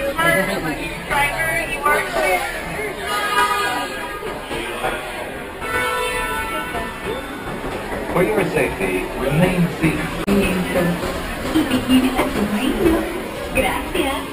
Driver, you are clear. For your safety, remain seated. Gracias.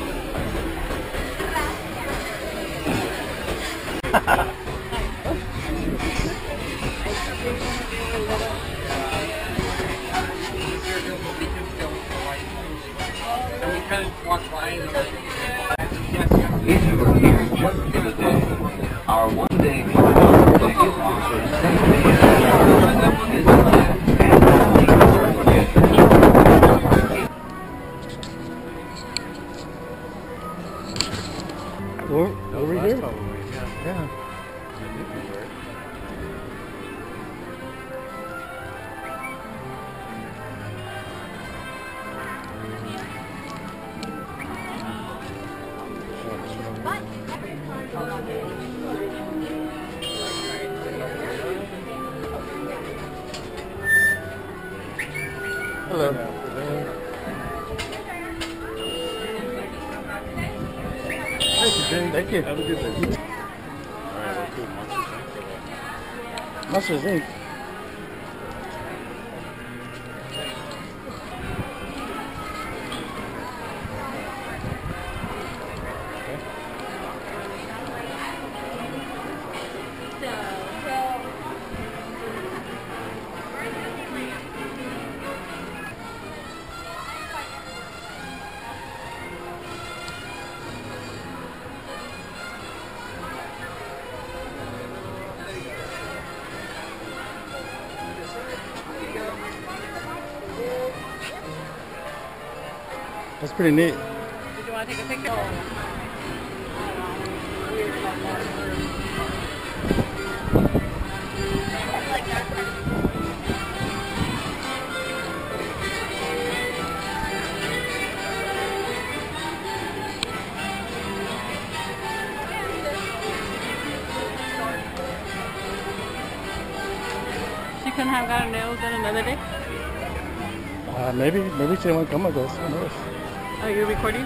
If you are here just for the day, our one-day flight ticket offers safety and Disneyland and California Adventure. Over here? Yeah. Hello. Thank you, Jim. Thank you. Have a good day. Alright, let's do Monsters Inc. That's pretty neat. Did you want to take a picture? She couldn't have got her nails done another day? Maybe she won't come with us. Who knows? Oh, you're recording?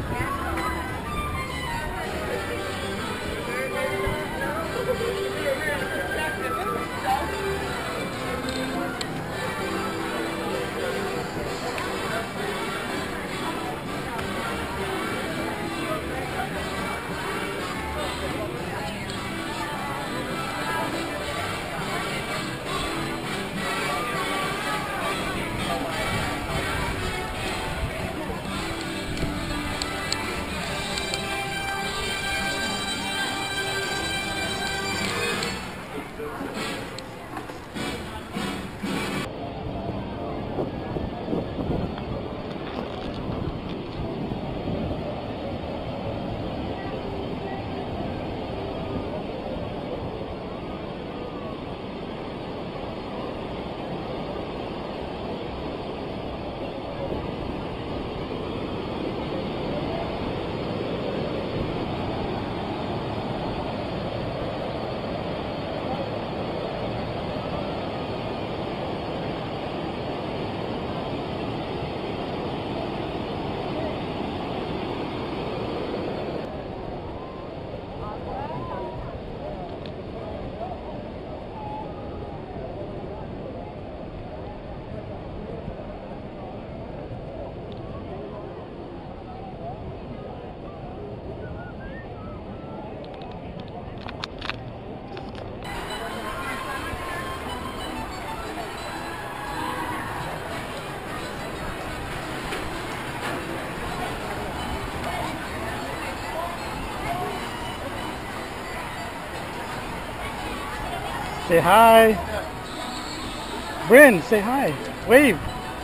Say hi. Bryn, say hi. Wave.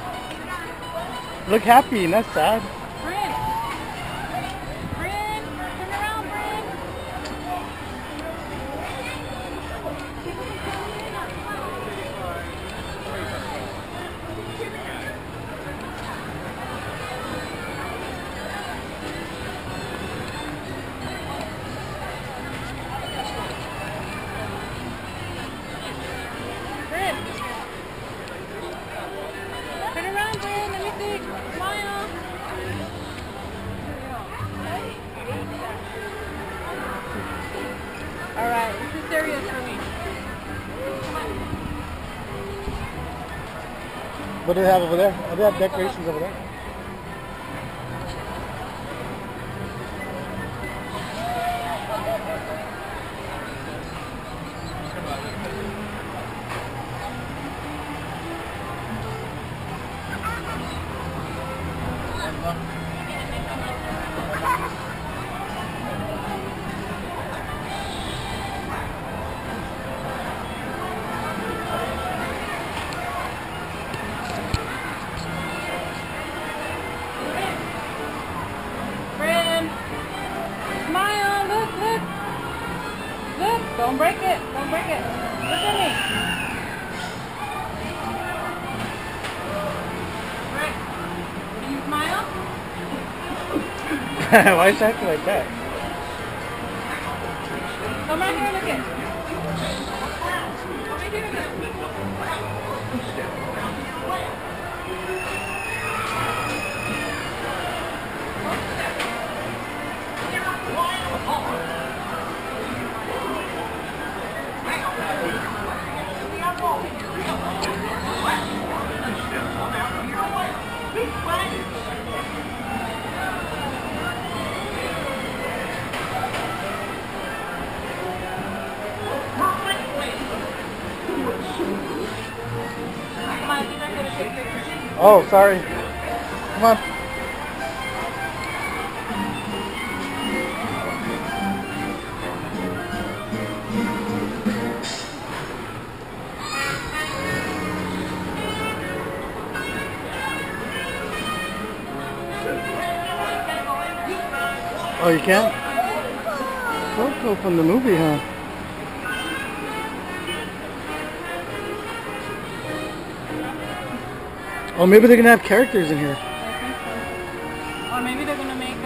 Look happy, not sad. Bryn! Bryn! Turn around, Bryn! Bryn! Turn around, Bryn. Let me see. Smile. What do they have over there? Oh, they have decorations over there. Don't break it. Don't break it. Look at me. Right. Can you smile? Why is it acting like that? Come right here and look at it. Come right here and look at it. Oh, sorry. Come on. Oh, you can't? Photo from the movie, huh? Oh, maybe they're gonna have characters in here. I think so. Or maybe they're gonna make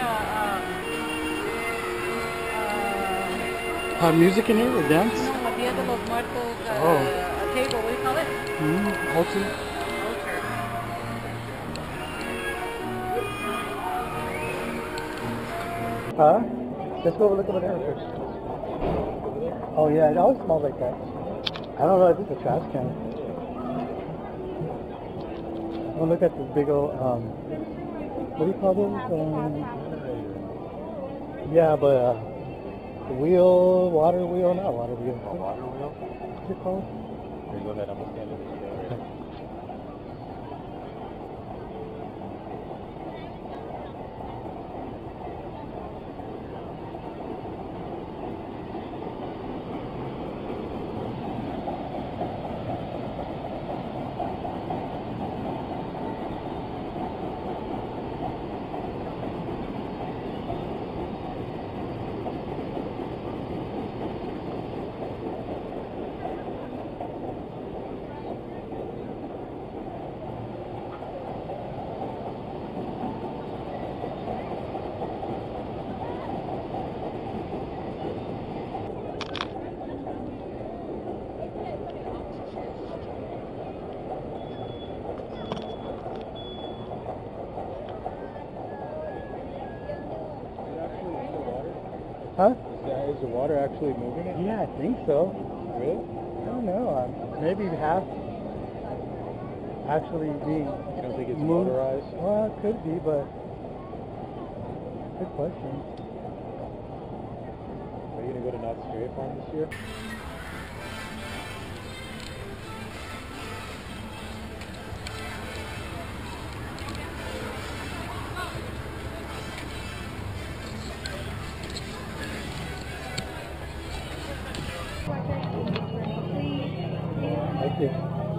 Have music in here or dance? no, a Dia de los Muertos a table. What do you call it? Altar. Huh? Let's go look over there first. Oh yeah, it always smells like that. I don't know if it's a trash can. Oh, look at this big old, what do you call those? Yeah, but wheel, water wheel, not water wheel. A water wheel? What's it called? Here you go ahead, I'm going to stand in this area. Huh? Is the water actually moving it? Yeah, I think so. Really? I don't know. Maybe half actually being. You don't think it's motorized? Well, it could be, but good question. Are you gonna go to Knott's Berry Farm this year? Thank you.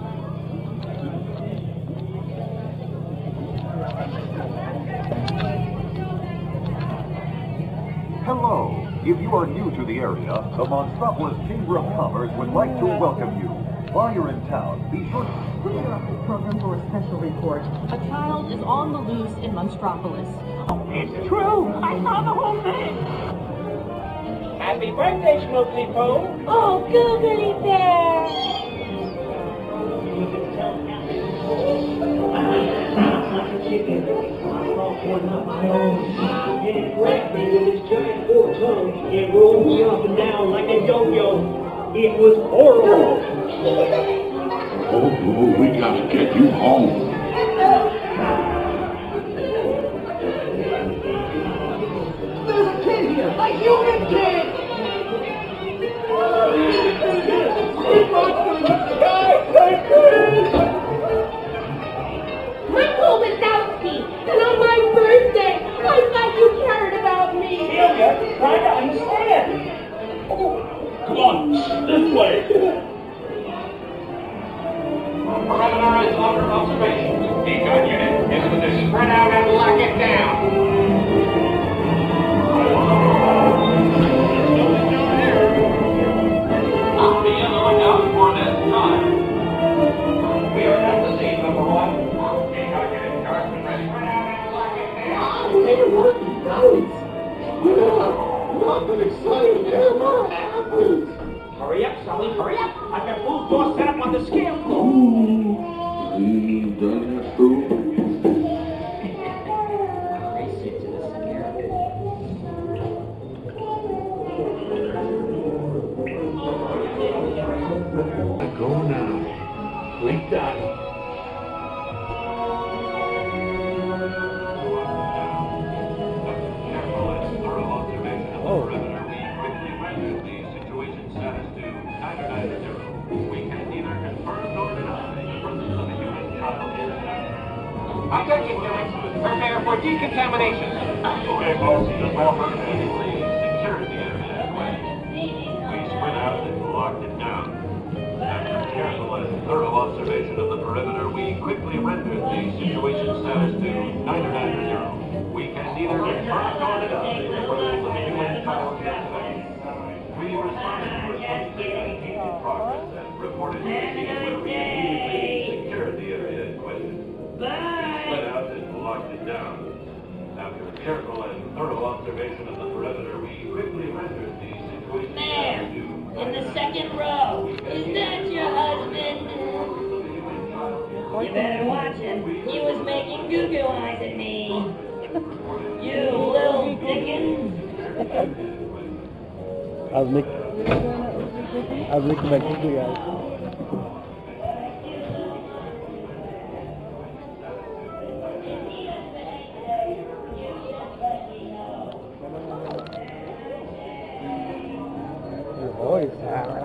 Hello. If you are new to the area, the Monstropolis Chamber of Commerce would like to welcome you. While you're in town, be sure to interrupt this program for a special report. A child is on the loose in Monstropolis. It's true! I saw the whole thing! Happy birthday, Smokey Pole! Oh, googly bear! And it grabbed me with its giant foretongue and rolled me up and down like a yo-yo. It was horrible! Oh, we gotta get you home. A human kid! I'm Paul Wazowski, and on my birthday, I thought you cared about me. Celia, try to understand. Come on, this way. Perimeter is under observation. Decon unit in position. Spread out and lock it down. I'll be on the lookout for this time. We are at the scene, number one. Decon unit, Carson ready. Spread out and lock it down. They're working nights. Nothing exciting ever happens. Hurry up, Sully, hurry up. I've got full door set up on the scale. Done that fool? Race it to the scale. Go now. Blink done. Attention, units. Prepare for decontamination. Okay, folks, just offer immediately secured the area anyway. We spread out and locked it down. After careful and thorough observation of the perimeter, we quickly rendered the situation status to 990. We can neither confirm nor deny the presence of human child insects. We responded to a 26 in progress and reported to the scene where we immediately secured the area in question. Split out and locked it down. After careful and thorough observation of the perimeter, we quickly rendered the situation There, to in the second row. Is that your husband? You better watch him. He was making goo-goo eyes at me. You little dickens. I was making my cookie guys. Your voice.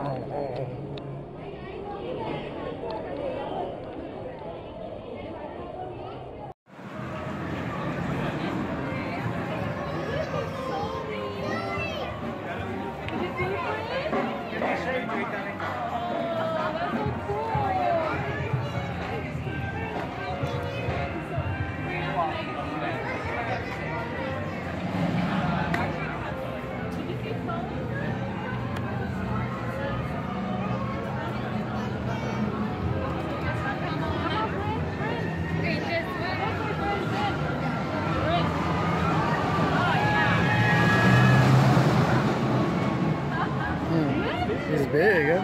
He's big, huh?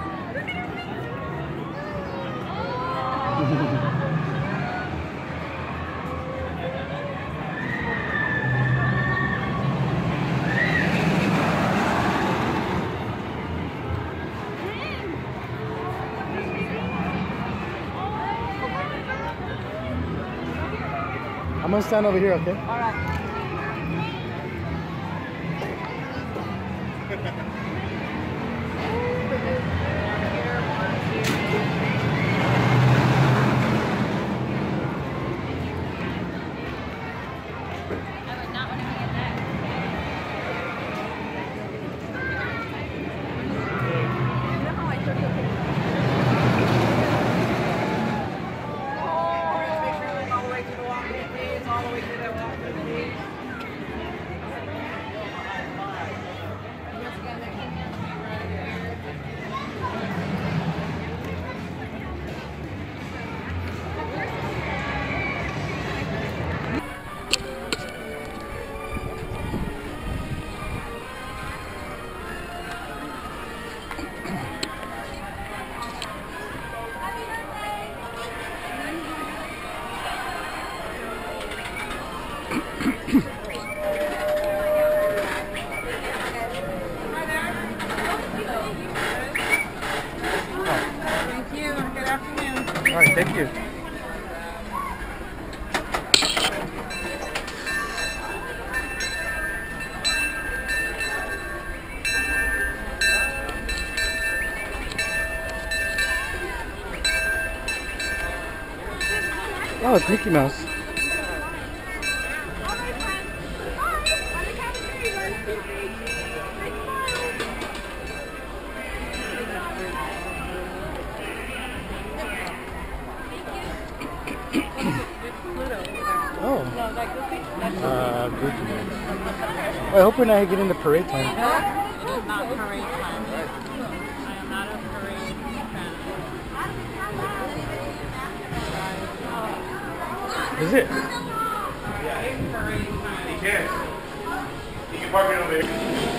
I'm gonna stand over here, okay? Oh, it's Mickey Mouse. Oh. Goofy. Well, I hope we're not getting the parade time. It is not parade time. I am not a parade fan. Is it? Yeah, it's parade time. You can park it over there.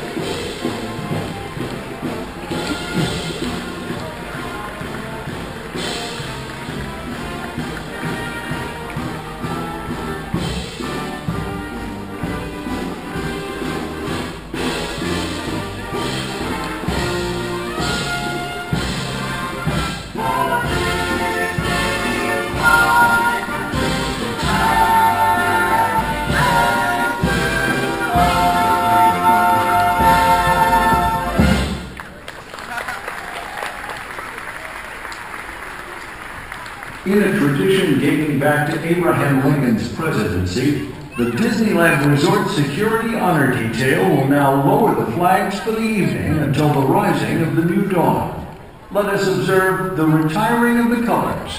In a tradition dating back to Abraham Lincoln's presidency, the Disneyland Resort Security Honor Detail will now lower the flags for the evening until the rising of the new dawn. Let us observe the retiring of the colors.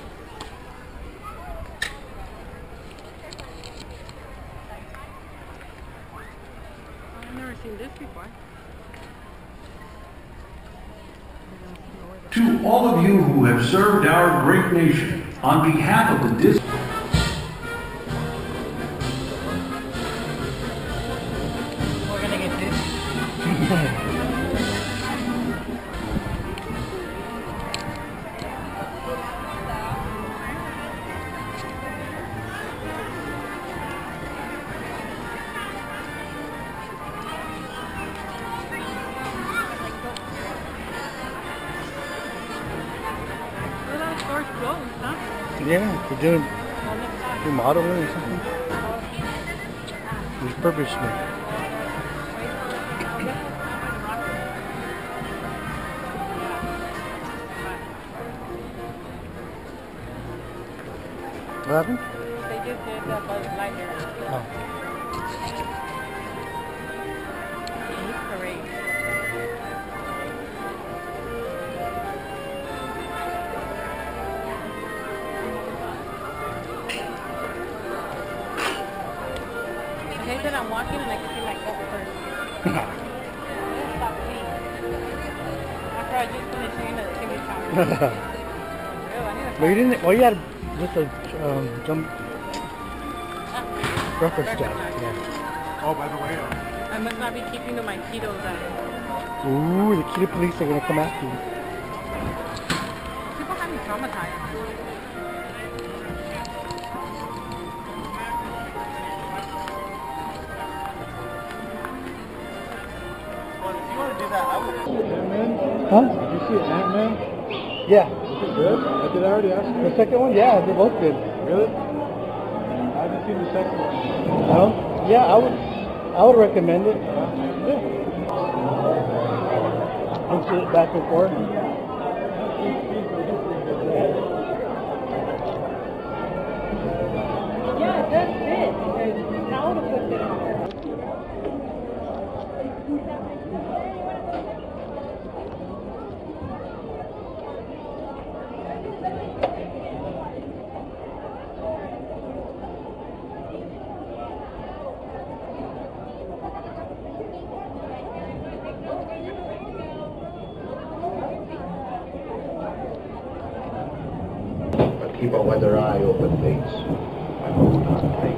I've never seen this before. To all of you who have served our great nation, on behalf of the Disney... We're gonna get this. Yeah, they're doing remodeling or something. Refurbishment. What happened? They just did that Buzz Lightyear. Oh. Parade. That I'm walking and I can feel like that first. Stop me. After I just finished seeing the TV channel. Well, you didn't. Well, you had just a jump reference job. Yeah. Oh, by the way, I must not be keeping to my ketos out. Ooh, the kitty police are gonna come after you. People have me traumatized. Huh? did you see Ant-Man? Yeah. Is it good? Did I already ask you? The second one? Yeah, they're both good. Really? I haven't seen the second one. No? Yeah, I would recommend it. Yeah. And see it back and forth. Yeah, it does fit. Because I would have put it on. Keep a weather eye open, mates. I hope not late.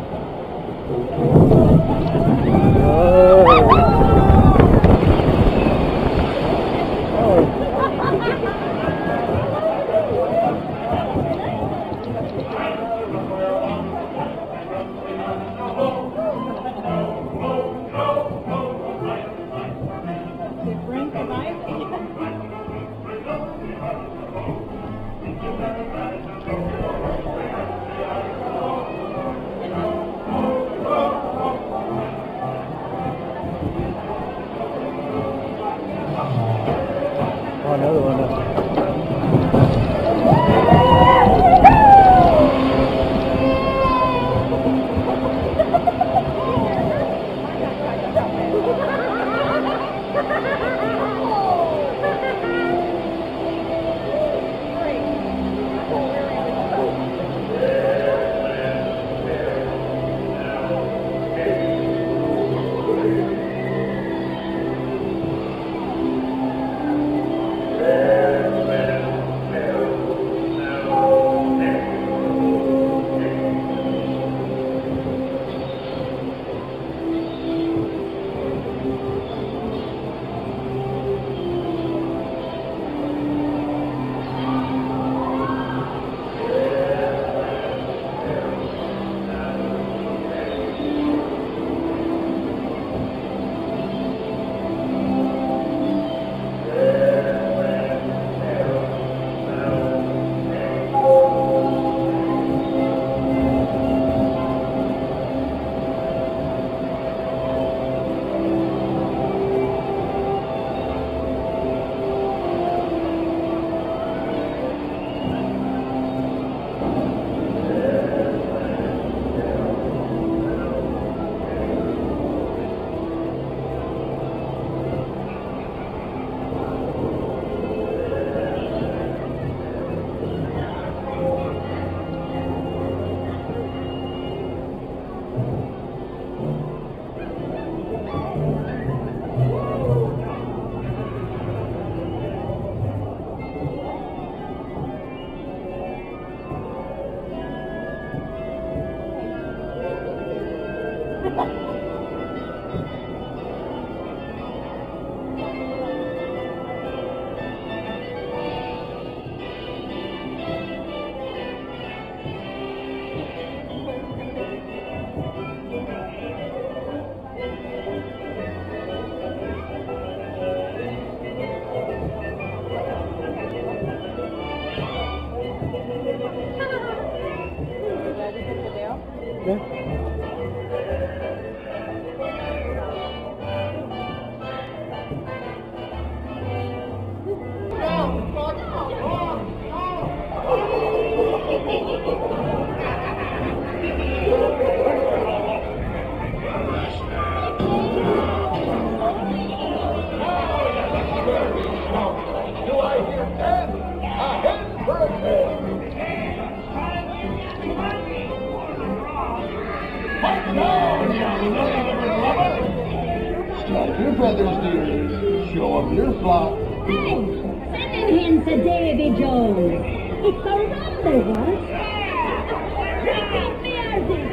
your feathers, dear. Show 'em your flock. Thanks. Send him to Davy Jones. It's a rendezvous. Bring out music.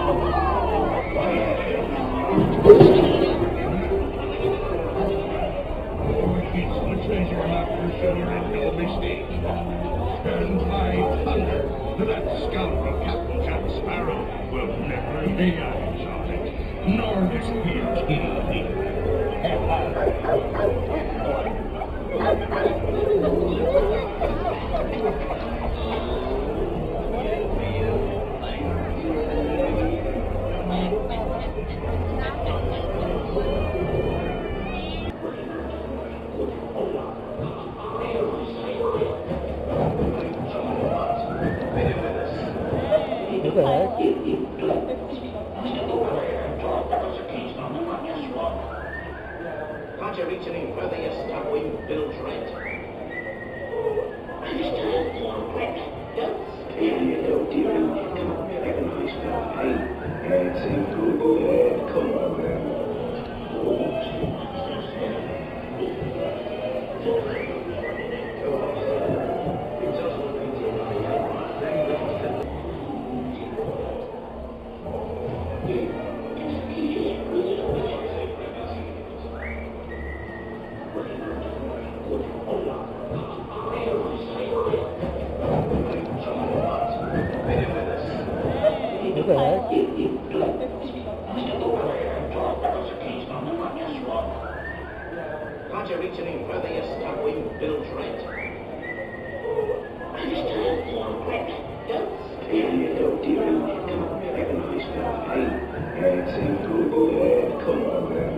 It's the treasure hunt for sure and no mistake. And my thunder, that scoundrel Captain Jack Sparrow will never lay eyes on it, nor this here king. What the heck? Can't you reach any further, you stuck-winged Bill Trent? Here you go, dearie. Come on, have a nice fella. Hey, that's a good lad. Come on, man. What the heck? Can't you reach any further, you stuck-winged Bill Trent? Here you go, dearie. Come on, have a nice fella. Hey, that's a good lad. Come on, man.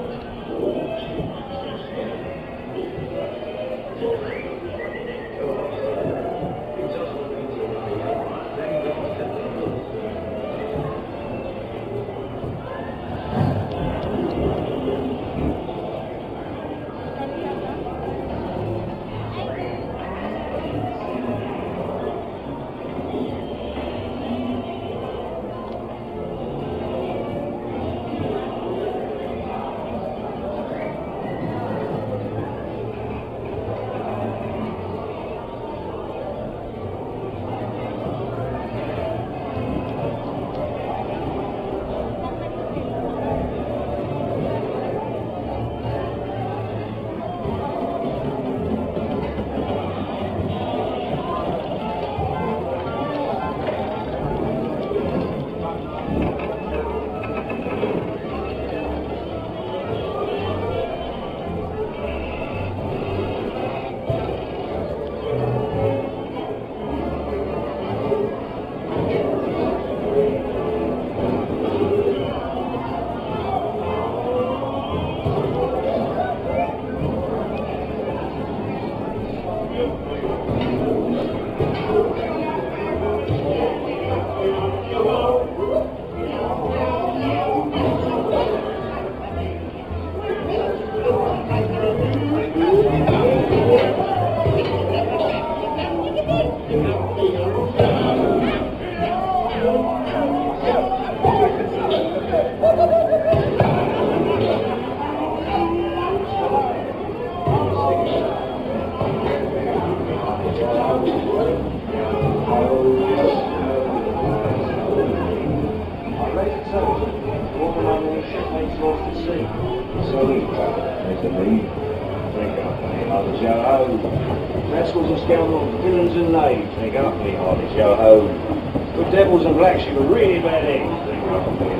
Rascals and scoundrels, villains and knaves, they got me, Hardy Yo-ho. Good devils and blacks, you were really bad eggs, they got me,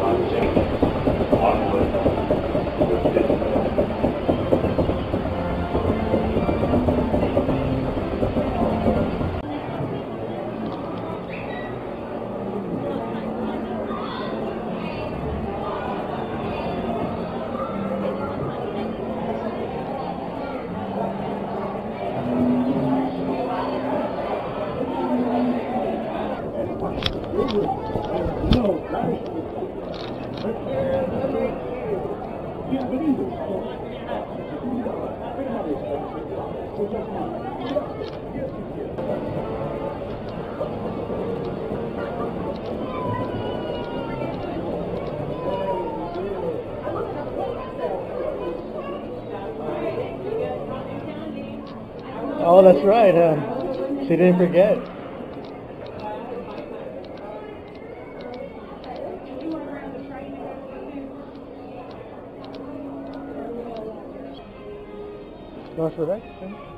Oh, that's right, huh? She didn't forget. Going for that?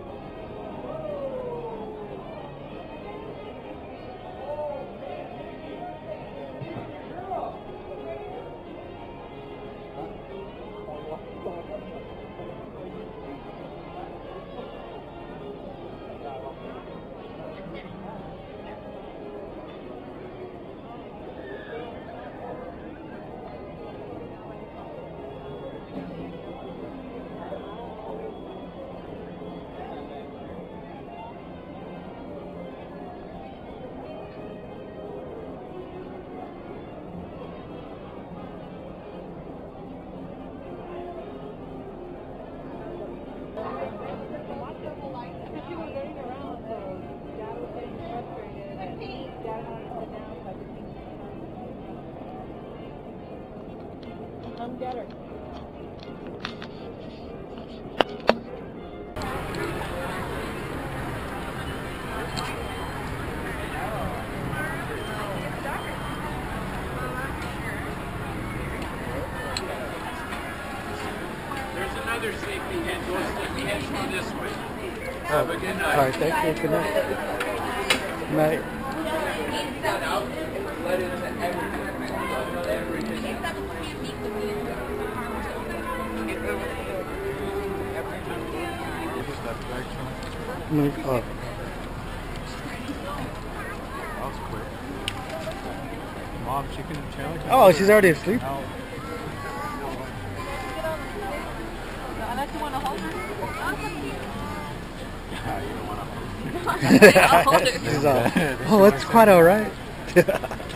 Come get her. There's another safety head. Those safety heads go this way. All right, thank you. Good night. Good night. Oh. That was quick. Mom, chicken and challenge? Oh, she's already asleep? Unless you want to hold her. Yeah, you don't want to hold I'll hold her. She's all, oh, that's quite alright. It's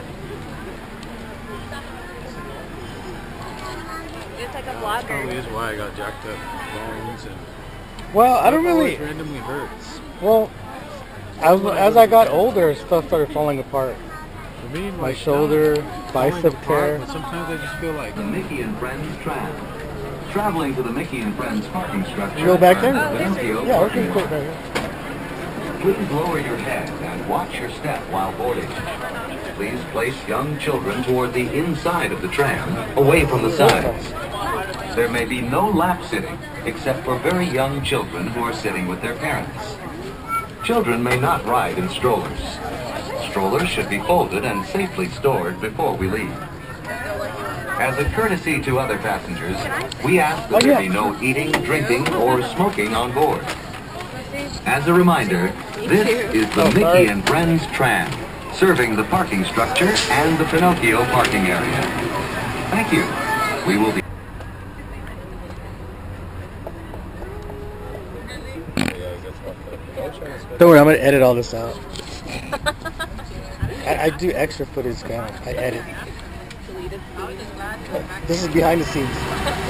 like a vlogger. Probably is why I got jacked up bones and Well, I don't really. always randomly hurts. Well, as I got older, stuff started falling apart. For me, My shoulder, bicep tear. But sometimes I just feel like The Mickey and Friends Tram. Traveling to the Mickey and Friends parking structure. You go back there? and the Pinocchio Yeah, we parking can go lot. right here. Please lower your head and watch your step while boarding. Please place young children toward the inside of the tram, away from the sides. There may be no lap sitting, except for very young children who are sitting with their parents. Children may not ride in strollers. Strollers should be folded and safely stored before we leave. As a courtesy to other passengers, we ask that there be no eating, drinking, or smoking on board. As a reminder, this is the Mickey and Friends Tram, serving the parking structure and the Pinocchio parking area. Thank you. We will be... Don't worry, I'm gonna edit all this out. I do extra footage now. I edit. This is behind the scenes.